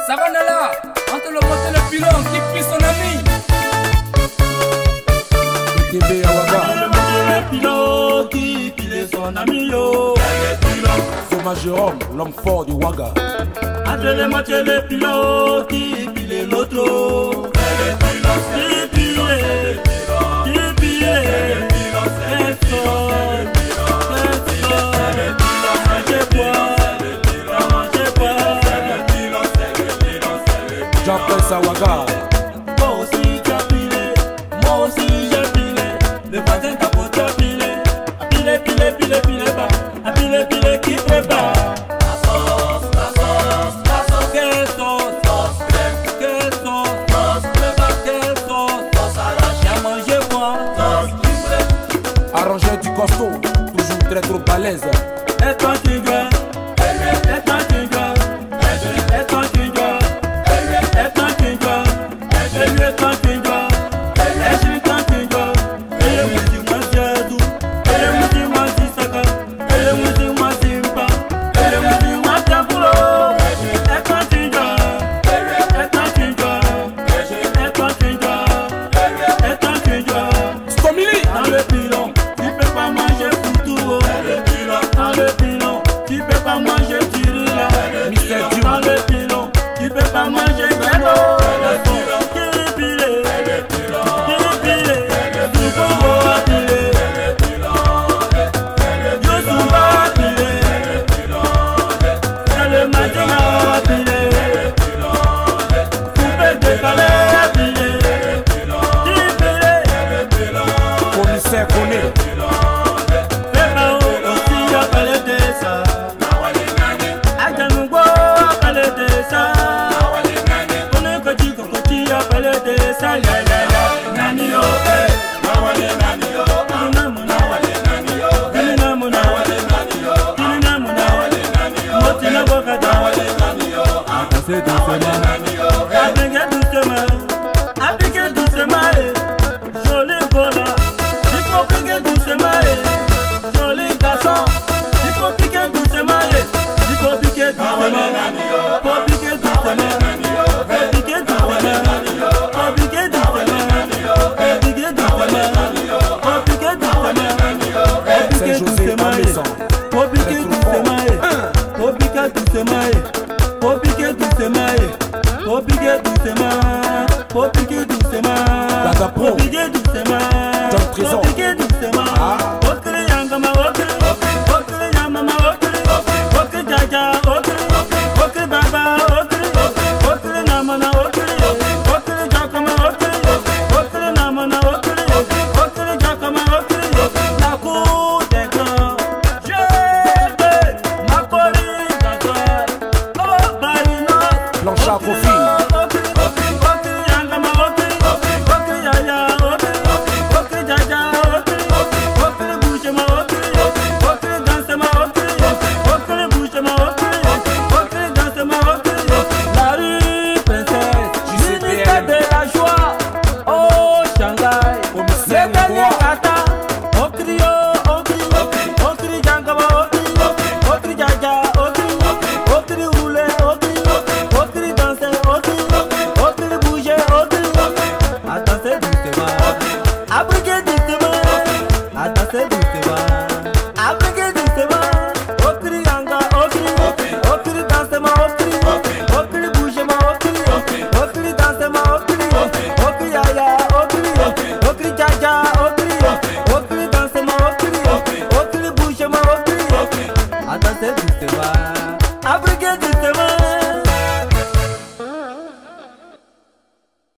Savannah, entre le pote et le pilon qui prie son ami. Bébé Awaga, le pilon qui pile son ami yo. Thomas Jérôme, l'homme fort du Waga. Entre les moitiés le pilon qui pile l'autre. Qui pile, Jean-Prince Awaga. moi aussi j'ai pilé, moi aussi j'ai pilé. Le voisin t'a porté à piler. À piler, piler, piler, piler pas. À piler, piler qui prépare. La sauce, la sauce, la sauce. Quelle sauce, quelle sauce, quelle sauce arrache. Y'a mangé moi, sauce qui prépare. Arrangé du costaud, toujours très trop balèze. Et toi qui gueules, et toi qui gueules, et toi qui gueules, et toi qui gueules, et lui et toi qui gueules, et je lui toi qui gueules, et le mouti moi c'est doux, et le mouti moi c'est saka, et le mouti moi c'est pas, et le mouti moi c'est boulot, et toi qui gueules, et toi qui gueules, et toi qui gueules, et toi qui gueules. Stomili Dans le pilon, tu peux pas manger foutou. Dans le pilon, tu peux pas manger tirila. Dans le pilon, tu peux pas manger gâteau. Qui pilé, qui pilé, tu peux pas piler. Yo soumba pilé, c'est le matin à piler. Coupé décalé à piler. Qui pilé, commissaire Koné. Appliquez doucement, joli bola. Il faut piquer doucement, joli garçon. Il faut piquer doucement, il faut piquer doucement. Faut piquer doucement, faut piquer doucement, faut piquer doucement, faut piquer doucement, faut piquer doucement, Saint-José à Maison. faut piquer doucement, faut piquer doucement, faut piquer doucement, faut piquer doucement, faut piquer doucement, Dada Pro. faut piquer doucement, John Trésor. faut piquer doucement.